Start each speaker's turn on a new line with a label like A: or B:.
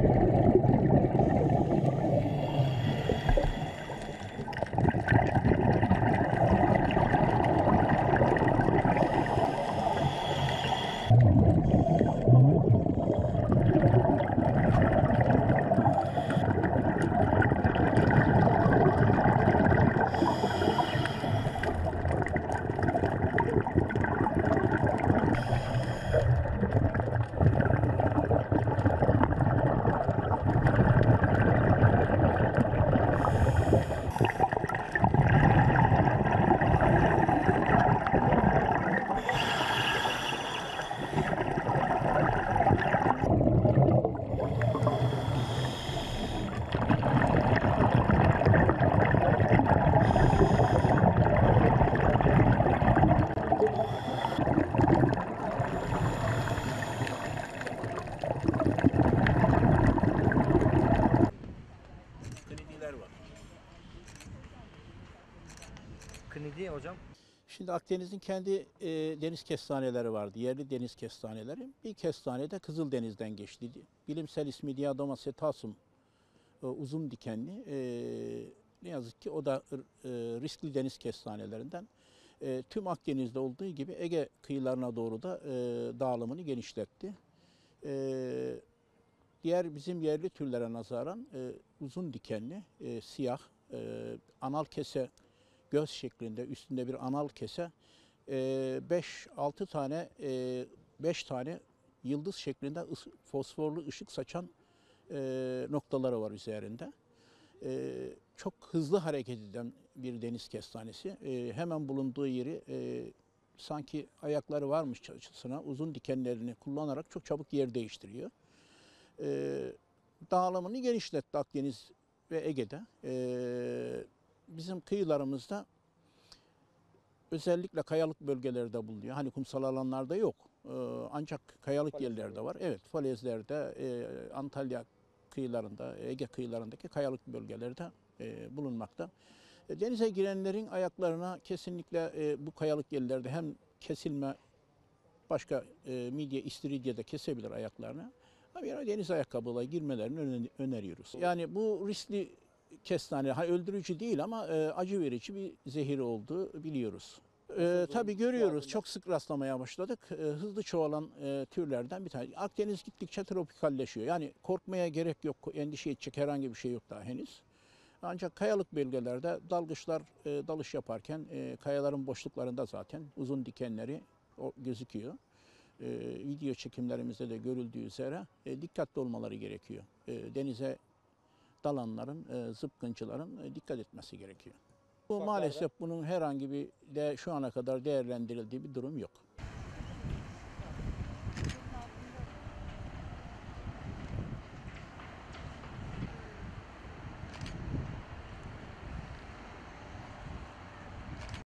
A: Var.
B: Kınidi hocam.
A: Şimdi Akdeniz'in kendi deniz kestaneleri vardı. Yerli deniz kestaneleri. Bir kestane de Kızıldeniz'den geçtiydi. Bilimsel ismi Diadoma setaceum, uzun dikenli. Ne yazık ki o da riskli deniz kestanelerinden. Tüm Akdeniz'de olduğu gibi Ege kıyılarına doğru da dağılımını genişletti. Diğer bizim yerli türlere nazaran uzun dikenli, siyah, anal kese göz şeklinde üstünde bir anal kese, 5-6 tane, 5 tane yıldız şeklinde fosforlu ışık saçan noktaları var üzerinde. Çok hızlı hareket eden bir deniz kestanesi. Hemen bulunduğu yeri sanki ayakları varmışçasına uzun dikenlerini kullanarak çok çabuk yer değiştiriyor. Dağılımını genişletti Akdeniz ve Ege'de. Bizim kıyılarımızda özellikle kayalık bölgelerde bulunuyor. Hani kumsal alanlarda yok. Ancak kayalık yerlerde var. Evet, falezlerde, Antalya kıyılarında, Ege kıyılarındaki kayalık bölgelerde bulunmakta. Denize girenlerin ayaklarına kesinlikle bu kayalık yerlerde hem kesilme, başka midye, istiridye de kesebilir ayaklarını. Ama yani deniz ayakkabıyla girmelerini öneriyoruz. Yani bu riskli kestane, öldürücü değil ama acı verici bir zehir olduğu biliyoruz. Tabii görüyoruz, çok sık rastlamaya başladık. Hızlı çoğalan türlerden bir tanesi. Akdeniz gittikçe tropikalleşiyor. Yani korkmaya gerek yok, endişe edecek herhangi bir şey yok daha henüz. Ancak kayalık bölgelerde dalgıçlar dalış yaparken kayaların boşluklarında zaten uzun dikenleri gözüküyor. Video çekimlerimizde de görüldüğü üzere dikkatli olmaları gerekiyor. Denize dalanların, zıpkıncıların dikkat etmesi gerekiyor. Bu maalesef bunun herhangi bir de şu ana kadar değerlendirildiği bir durum yok.